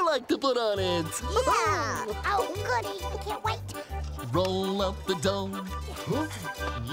you like to put on it. Yeah. Oh, goody. Can't wait. Roll up the dough.